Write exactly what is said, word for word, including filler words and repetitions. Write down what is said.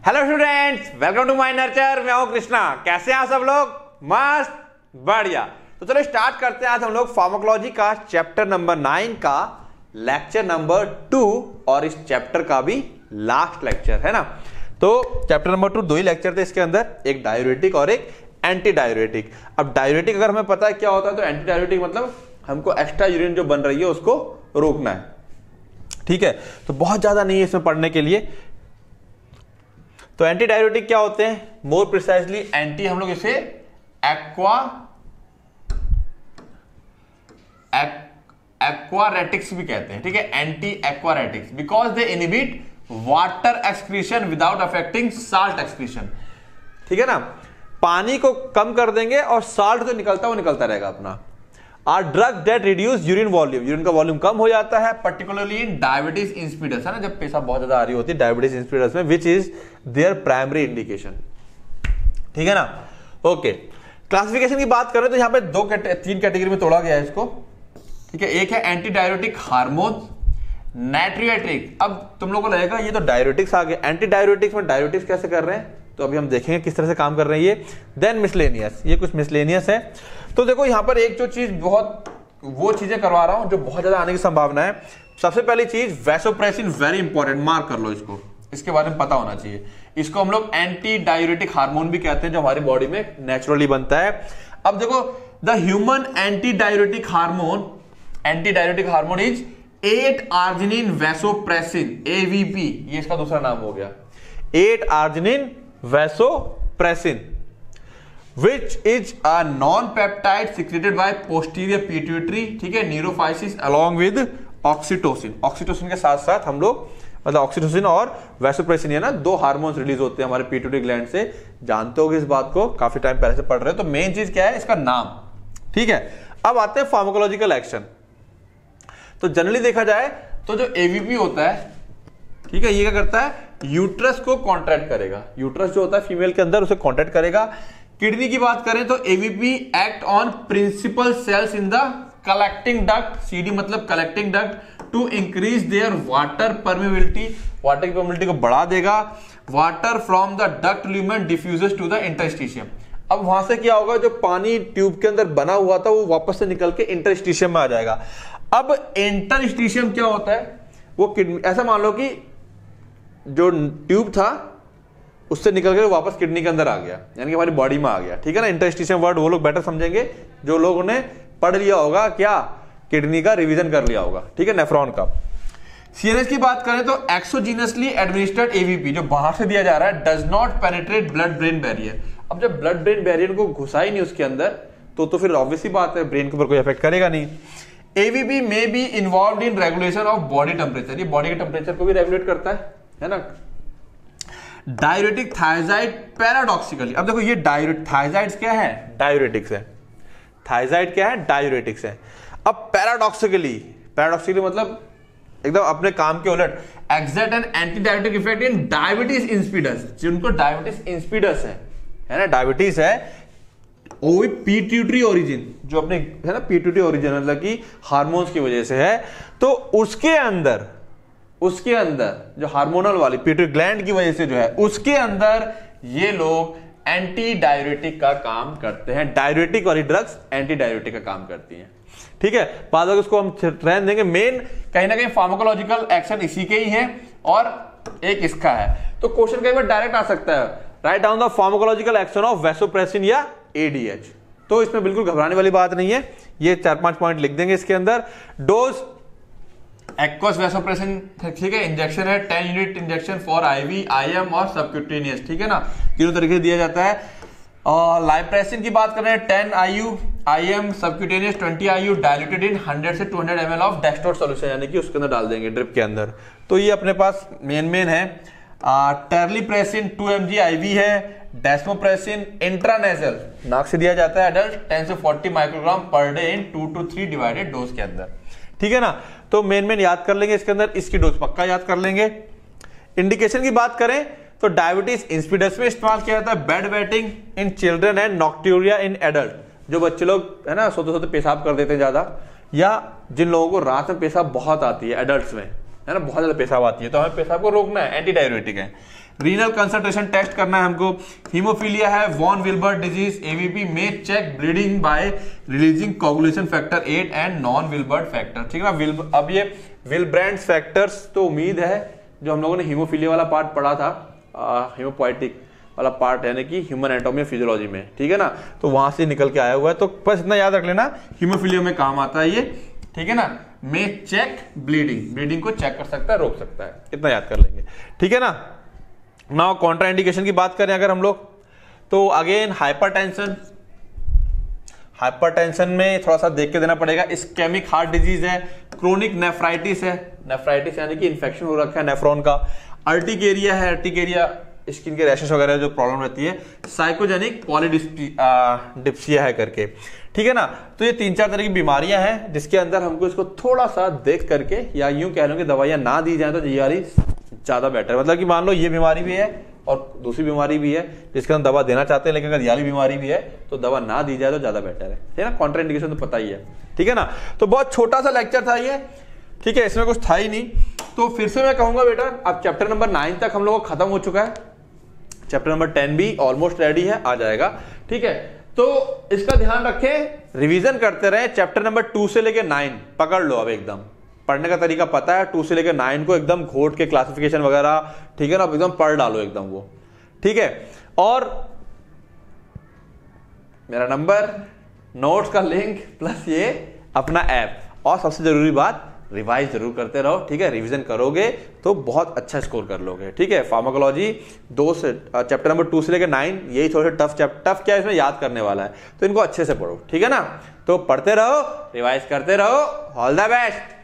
Hello students, welcome to my nurture. मैं हूं कृष्णा। कैसे हैं आप सब लोग? मस्त, बढ़िया। तो चलो स्टार्ट करते हैं। आज हम लोग फार्माकोलॉजी का चैप्टर नंबर नाइन का लेक्चर नंबर टू और इस चैप्टर का भी लास्ट लेक्चर है ना। तो चैप्टर नंबर टू दो ही लेक्चर थे इसके अंदर, एक डायूरेटिक और एक एंटी डायूरेटिक। अब डायूरेटिक अगर हमें पता है क्या होता है, तो एंटी डायूरेटिक मतलब हमको एक्स्ट्रा यूरिन जो बन रही है उसको रोकना है। ठीक है, तो बहुत ज्यादा नहीं है इसमें पढ़ने के लिए। तो एंटी डायूरेटिक क्या होते हैं? मोर प्रिसाइजली एंटी हम लोग इसे एक्वा एक्वारेटिक्स भी कहते हैं। ठीक है, anti aquaretics because they inhibit water excretion without affecting salt excretion. ठीक है ना, पानी को कम कर देंगे और साल्ट तो निकलता वो निकलता रहेगा अपना। Are drug that reduce urine volume, urine का वॉल्यूम कम हो जाता है, पर्टिकुलरली इन डायबिटीज इंसिपिडस, है ना, जब पेशाब बहुत ज्यादा आ रही होती है डायबिटीज इंसिपिडस में, which is their primary indication. ठीक है ना। ओके, क्लासिफिकेशन की बात करें तो यहां पे दो कैटे, तीन कैटेगरी में तोड़ा गया है इसको। ठीक है, एक है एंटी डायूरेटिक हार्मोन, नाइट्रियोटिक। अब तुम लोगों को लगेगा ये तो डायूरेटिक्स आ गए, एंटी डायूरेटिक्स में डायूरेटिक्स कैसे कर रहे हैं, तो अभी हम देखेंगे किस तरह से काम कर रही है ये। देन मिसलेनियस, ये कुछ मिसलेनियस है। तो देखो यहां पर एक जो चीज बहुत वो चीजें करवा रहा हूं जो बहुत ज्यादा आने की संभावना है। सबसे पहली चीज वैसोप्रेसिन, वेरी इंपॉर्टेंट, मार्क कर लो इसको, इसके बारे में पता होना चाहिए। इसको हम लोग एंटी डायूरेटिक हार्मोन भी कहते हैं, जो हमारी बॉडी में नेचुरली बनता है। अब देखो, the human anti diuretic hormone, anti diuretic hormone is eight arginine vasopressin, AVP, ये इसका दूसरा नाम हो गया, eight arginine vasopressin, which is a non-peptide secreted by posterior pituitary, ठीक है, neurohypophysis along with oxytocin. Oxytocin के साथ साथ हम लोग मतलब ऑक्सीटोसिन और वैसोप्रेसिन, है ना, दो हार्मोन्स रिलीज होते हैं हमारे पिट्यूटरी ग्लैंड से। जानते होगे इस बात को, काफी टाइम पहले से पढ़ रहे हो। तो मेन चीज क्या है, इसका नाम। ठीक है, अब आते हैं फार्माकोलॉजिकल एक्शन। तो जनरली देखा जाए तो जो एवीपी होता है, ठीक है, ये क्या करता है, यूट्रस को कॉन्ट्रैक्ट करेगा। यूट्रस जो होता है फीमेल के अंदर, उसे कॉन्ट्रैक्ट करेगा। किडनी की बात करें तो AVP act on principal cells in the collecting duct, CD मतलब collecting duct, to increase their water permeability, water की परमेबिलिटी को बढ़ा देगा। Water from the duct lumen diffuses to the interstitium. अब वहां से क्या होगा, जो पानी ट्यूब के अंदर बना हुआ था वो वापस से निकल के इंटरस्टिशियम में आ जाएगा। अब इंटरस्टिशियम क्या होता है, वो किडनी, ऐसा मान लो कि जो ट्यूब था उससे निकल कर वापस किडनी के अंदर आ गया, यानी कि हमारी बॉडी में आ गया। ठीक है ना। इंटरस्टिशियम वर्ड वो लोग बेटर समझेंगे जो लोगों ने पढ़ लिया होगा, क्या, किडनी का रिवीजन कर लिया होगा। ठीक है, नेफ्रॉन का। सीएनएस की बात करें तो एक्सोजीनसली एडमिनिस्टर्ड एवीपी, जो बाहर से दिया जा रहा है, does not penetrate blood brain barrier. अब जब ब्लड ब्रेन बैरियर को घुसा ही नहीं उसके अंदर, तो तो फिर ऑब्वियसली बात है ब्रेन के ऊपर कोई इफेक्ट करेगा नहीं। AVP may be involved in regulation of body temperature, ये बॉडी के टेम्परेचर को भी रेगुलेट करता है है ना। डायूरेटिक थायजाइड पैराडॉक्सिकली, अब देखो ये डायूरेटिक, थायजाइड्स क्या है, डायूरेटिक्स है। थायजाइड क्या है, डायूरेटिक्स है। अब पैराडॉक्सिकली, पैराडॉक्सिकली मतलब एकदम अपने काम के उलट, exert an anti diabetic effect in diabetes insipidus, जिनको डायबिटीज इंसिपिडस है है ना, डायबिटीज है, वो भी पिट्यूटरी ओरिजिन, जो अपने है ना पिट्यूटरी ओरिजिन मतलब कि हार्मोन्स की वजह से है। तो उसके अंदर उसके अंदर जो हार्मोनल वाली पिट्यूटरी ग्लैंड की वजह से जो है, उसके अंदर ये लोग एंटी डायूरेटिक का काम करते हैं। डायूरेटिक वाली ड्रग्स एंटी डायूरेटिक का काम करती हैं। ठीक है, बाद में उसको हम रहने देंगे। मेन कहीं ना कहीं फार्माकोलॉजिकल एक्शन इसी के ही है और एक इसका है। तो क्वेश्चन कई बार डायरेक्ट आ सकता है, write down the pharmacological action of vasopressin या एडीएच। तो इसमें बिल्कुल घबराने वाली बात नहीं है, ये चार पांच पॉइंट लिख देंगे इसके अंदर। डोज एक्वस वैसोप्रेसिन, ठीक है, इंजेक्शन है ten unit injection for IV, IM और सबक्यूटेनियस। ठीक है ना, तीनों तरीके से दिया जाता है। और लाइप्रेसिन की बात कर रहे हैं, ten IU, IM, subcutaneous twenty IU, diluted in hundred से two hundred ml of dextrose solution, यानी कि उसके अंदर डाल देंगे ड्रिप के अंदर। तो ये अपने पास मेन मेन है। टेरलीप्रेसिन टू एमजी आईवी है, डेस्मोप्रेसिन इंट्रानेजल नाक से दिया जाता है, एडल्ट टेन से forty microgram per day in two to three divided dose के अंदर। ठीक है ना, तो मेन मेन याद कर लेंगे इसके अंदर, इसकी डोज पक्का याद कर लेंगे। इंडिकेशन की बात करें तो डायबिटीज इंसिपिडस में इस्तेमाल किया जाता है, bed wetting in children and nocturia in adult, जो बच्चे लोग है ना सोते सोते पेशाब कर देते हैं ज्यादा, या जिन लोगों को रात में पेशाब बहुत आती है एडल्ट्स में, है ना, बहुत ज्यादा पेशाब आती है, तो हमें पेशाब को रोकना है, एंटी डायूरेटिक है। रीनल कंसंट्रेशन टेस्ट करना है हमको। हीमोफीलिया है, वॉन विल्बर डिजीज, एवीपी में check bleeding by releasing coagulation factor eight and von Willebrand factor, ठीक है ना। विल अब ये विल्ब्रेंड फैक्टर्स तो उम्मीद है जो हम लोगों ने हीमोफीलिया वाला पार्ट पढ़ा था, हीमोपोइटिक वाला पार्ट यानी कि ह्यूमन एनाटॉमी और फिजियोलॉजी में, ठीक है ना, तो वहां से निकल के आया हुआ है। तो बस इतना याद रख लेना, हीमोफीलिया में काम आता है ये, ठीक है ना। में चेक ब्लीडिंग, ब्लीडिंग को चेक कर सकता है, रोक सकता है, इतना याद कर लेंगे, ठीक है ना। नाउ कॉन्ट्रा इंडिकेशन की बात करें अगर हम लोग, तो अगेन हाइपरटेंशन, हाइपरटेंशन में थोड़ा सा देख के देना पड़ेगा। इस्केमिक हार्ट डिजीज है, क्रोनिक नेफ्राइटिस है, नेफ्राइटिस यानी कि इन्फेक्शन हो रखा है नेफ्रॉन का, अर्टिकेरिया है, अर्टिकेरिया स्किन के रैशेस वगैरह जो प्रॉब्लम रहती है, साइकोजेनिक पॉलीडिप्सिया है करके, ठीक है ना। तो ये तीन चार तरह की बीमारियां हैं जिसके अंदर हमको इसको थोड़ा सा देख करके या यूं कह लो कि दवाइयां ना दी जाए तो जीआरई ज्यादा बेटर, मतलब कि मान लो ये बीमारी भी है और दूसरी बीमारी भी है जिसके अंदर दवा देना चाहते हैं, लेकिन अगर याली बीमारी भी है तो दवा ना दी जाए तो ज्यादा बेटर है, ठीक है ना। कॉन्ट्राइंडिकेशन तो पता ही है, ठीक है ना। तो बहुत छोटा सा लेक्चर था ये, ठीक है, इसमें कुछ था ही नहीं। तो फिर से मैं कहूंगा बेटा, अब चैप्टर नंबर नाइन तक हम लोग खत्म हो चुका है, चैप्टर नंबर टेन भी ऑलमोस्ट रेडी है, आ जाएगा, ठीक है। तो इसका ध्यान रखें, रिवीजन करते रहे, चैप्टर नंबर टू से लेके नाइन पकड़ लो, अब एकदम पढ़ने का तरीका पता है, टू से लेके नाइन को एकदम घोट के क्लासिफिकेशन वगैरह, ठीक है ना, अब एकदम पढ़ डालो एकदम वो, ठीक है। और मेरा नंबर, नोट्स का लिंक प्लस ये अपना ऐप, और सबसे जरूरी बात रिवाइज जरूर करते रहो, ठीक है। रिवीजन करोगे तो बहुत अच्छा स्कोर कर लोगे, ठीक है। फार्माकोलॉजी दो से चैप्टर नंबर टू से लेकर नाइन, यही थोड़े टफ चैप्टर, टफ क्या है इसमें याद करने वाला है, तो इनको अच्छे से पढ़ो, ठीक है ना। तो पढ़ते रहो, रिवाइज करते रहो, ऑल द बेस्ट।